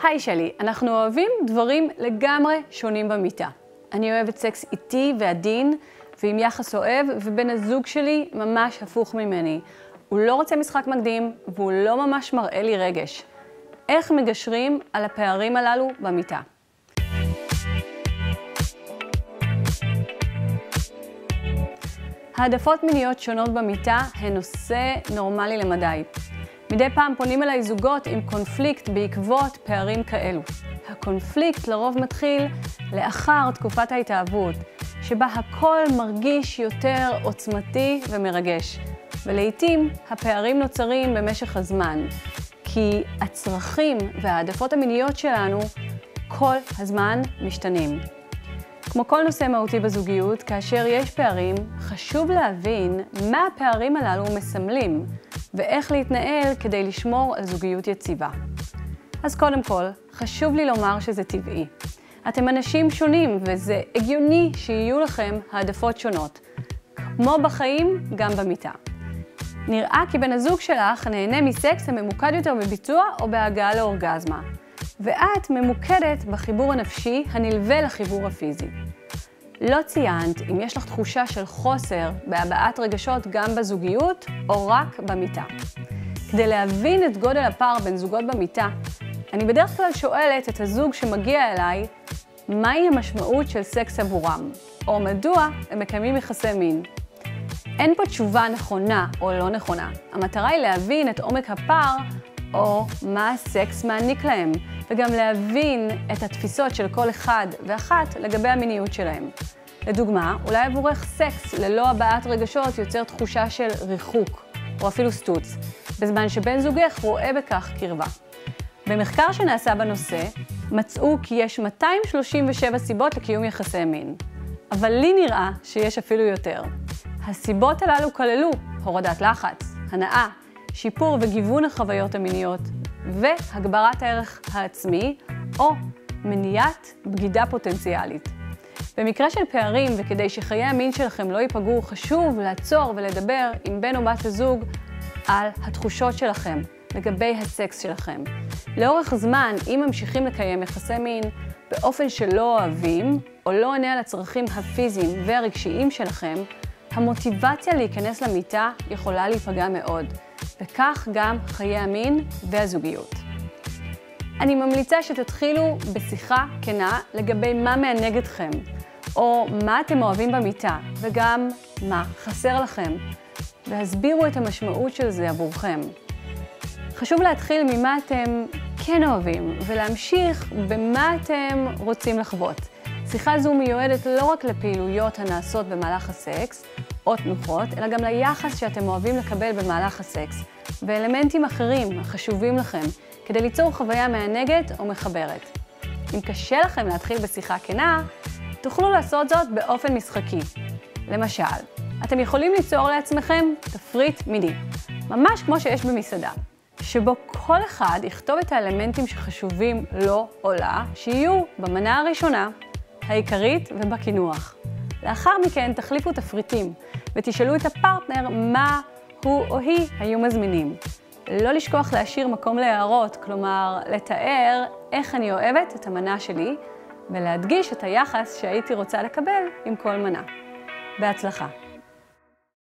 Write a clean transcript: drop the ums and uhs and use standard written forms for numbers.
היי שלי, אנחנו אוהבים דברים לגמרי שונים במיטה. אני אוהבת סקס איטי ועדין ועם יחס אוהב, ובן הזוג שלי ממש הפוך ממני. הוא לא רוצה משחק מקדים והוא לא ממש מראה לי רגש. איך מגשרים על הפערים הללו במיטה? העדפות מיניות שונות במיטה הן נושא נורמלי למדי. מדי פעם פונים אליי זוגות עם קונפליקט בעקבות פערים כאלו. הקונפליקט לרוב מתחיל לאחר תקופת ההתאהבות, שבה הכל מרגיש יותר עוצמתי ומרגש. ולעיתים הפערים נוצרים במשך הזמן, כי הצרכים והעדפות המיניות שלנו כל הזמן משתנים. כמו כל נושא מהותי בזוגיות, כאשר יש פערים, חשוב להבין מה הפערים הללו מסמלים, ואיך להתנהל כדי לשמור על זוגיות יציבה. אז קודם כל, חשוב לי לומר שזה טבעי. אתם אנשים שונים, וזה הגיוני שיהיו לכם העדפות שונות. כמו בחיים, גם במיטה. נראה כי בן הזוג שלך נהנה מסקס הממוקד יותר בביצוע או בהגעה לאורגזמה. ואת ממוקדת בחיבור הנפשי הנלווה לחיבור הפיזי. לא ציינת אם יש לך תחושה של חוסר בהבעת רגשות גם בזוגיות או רק במיטה. כדי להבין את גודל הפער בין זוגות במיטה, אני בדרך כלל שואלת את הזוג שמגיע אליי מהי המשמעות של סקס עבורם, או מדוע הם מקיימים יחסי מין. אין פה תשובה נכונה או לא נכונה. המטרה היא להבין את עומק הפער או מה הסקס מעניק להם, וגם להבין את התפיסות של כל אחד ואחת לגבי המיניות שלהם. לדוגמה, אולי עבורך סקס ללא הבעת רגשות יוצר תחושה של ריחוק, או אפילו סטוץ, בזמן שבן זוגך רואה בכך קרבה. במחקר שנעשה בנושא, מצאו כי יש 237 סיבות לקיום יחסי מין. אבל לי נראה שיש אפילו יותר. הסיבות הללו כללו הורדת לחץ, הנאה, שיפור וגיוון החוויות המיניות, והגברת הערך העצמי, או מניעת בגידה פוטנציאלית. במקרה של פערים, וכדי שחיי המין שלכם לא ייפגעו, חשוב לעצור ולדבר עם בן או בת הזוג על התחושות שלכם, לגבי הסקס שלכם. לאורך זמן, אם ממשיכים לקיים יחסי מין באופן שלא אוהבים, או לא עונה על הצרכים הפיזיים והרגשיים שלכם, המוטיבציה להיכנס למיטה יכולה להיפגע מאוד, וכך גם חיי המין והזוגיות. אני ממליצה שתתחילו בשיחה כנה לגבי מה מענג אתכם, או מה אתם אוהבים במיטה, וגם מה חסר לכם, והסבירו את המשמעות של זה עבורכם. חשוב להתחיל ממה אתם כן אוהבים, ולהמשיך במה אתם רוצים לחוות. שיחה זו מיועדת לא רק לפעילויות הנעשות במהלך הסקס, או תנוחות, אלא גם ליחס שאתם אוהבים לקבל במהלך הסקס, ואלמנטים אחרים החשובים לכם, כדי ליצור חוויה מענגת או מחברת. אם קשה לכם להתחיל בשיחה כנה, תוכלו לעשות זאת באופן משחקי. למשל, אתם יכולים ליצור לעצמכם תפריט מיני, ממש כמו שיש במסעדה, שבו כל אחד יכתוב את האלמנטים שחשובים לו או לה, שיהיו במנה הראשונה, העיקרית ובקינוח. לאחר מכן תחליפו תפריטים ותשאלו את הפרטנר מה הוא או היא היו מזמינים. לא לשכוח להשאיר מקום להערות, כלומר לתאר איך אני אוהבת את המנה שלי ולהדגיש את היחס שהייתי רוצה לקבל עם כל מנה. בהצלחה.